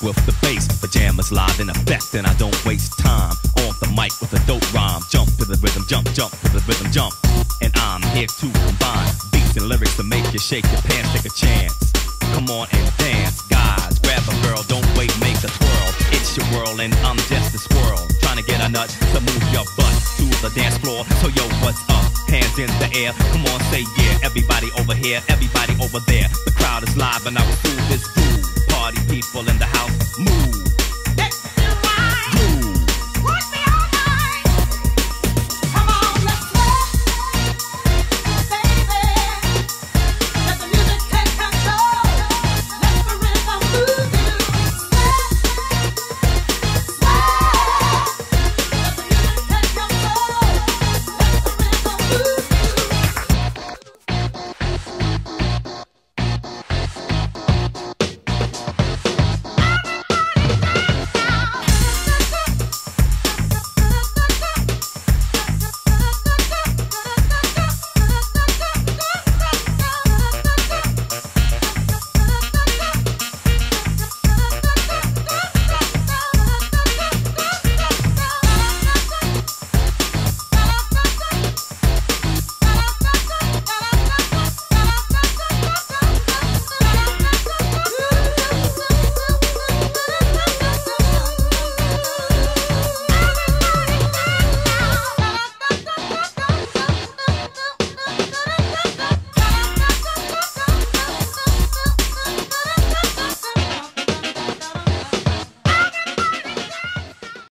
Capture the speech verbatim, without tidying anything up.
with the bass. Pajamas live in effect, and I don't waste time on the mic with a dope rhyme. Jump to the rhythm, jump, jump to the rhythm, jump. And I'm here to combine beats and lyrics to make you shake your pants, take a chance. Come on and dance, guys. Grab a girl, don't wait, make a twirl. It's your world and I'm just a squirrel, trying to get a nut to move your butt to the dance floor. So yo, what's up? Hands in the air, come on, say yeah. Everybody over here, everybody over there. The crowd is live and I will do this groove. Party people in the house, move.